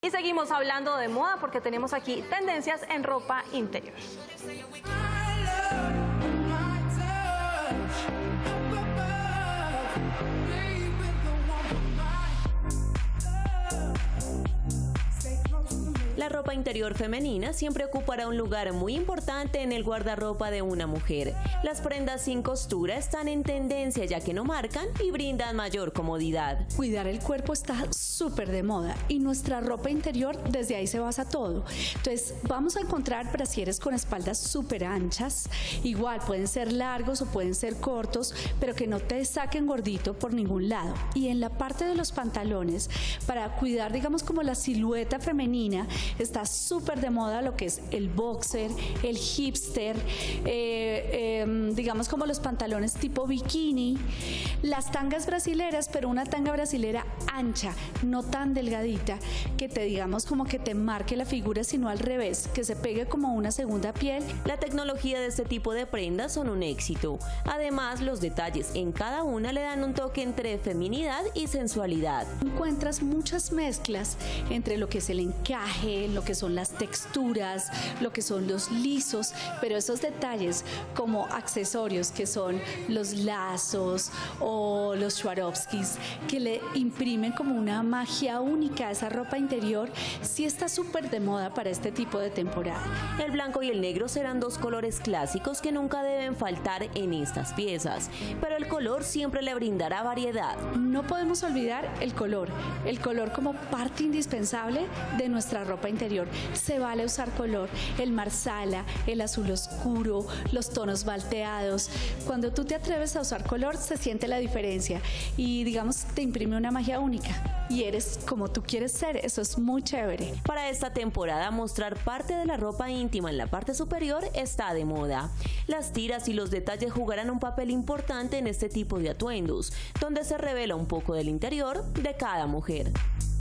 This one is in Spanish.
Y seguimos hablando de moda porque tenemos aquí tendencias en ropa interior. La ropa interior femenina siempre ocupará un lugar muy importante en el guardarropa de una mujer. Las prendas sin costura están en tendencia ya que no marcan y brindan mayor comodidad. Cuidar el cuerpo está súper de moda y nuestra ropa interior desde ahí se basa todo. Entonces vamos a encontrar brasieres con espaldas súper anchas, igual pueden ser largos o pueden ser cortos, pero que no te saquen gordito por ningún lado. Y en la parte de los pantalones, para cuidar digamos como la silueta femenina, está súper de moda lo que es el boxer, el hipster, digamos como los pantalones tipo bikini, las tangas brasileras, pero una tanga brasilera ancha, no tan delgadita, que te digamos como que te marque la figura, sino al revés, que se pegue como una segunda piel. La tecnología de este tipo de prendas son un éxito. Además, los detalles en cada una le dan un toque entre feminidad y sensualidad. Encuentras muchas mezclas entre lo que es el encaje, lo que son las texturas, lo que son los lisos, pero esos detalles como accesorios que son los lazos o los Swarovskis que le imprimen como una magia única a esa ropa interior, sí está súper de moda para este tipo de temporada. El blanco y el negro serán dos colores clásicos que nunca deben faltar en estas piezas, pero el color siempre le brindará variedad. No podemos olvidar el color como parte indispensable de nuestra ropa interior. Se vale usar color, el marsala, el azul oscuro, los tonos malteados. Cuando tú te atreves a usar color se siente la diferencia y digamos te imprime una magia única y eres como tú quieres ser, eso es muy chévere. Para esta temporada mostrar parte de la ropa íntima en la parte superior está de moda. Las tiras y los detalles jugarán un papel importante en este tipo de atuendos, donde se revela un poco del interior de cada mujer.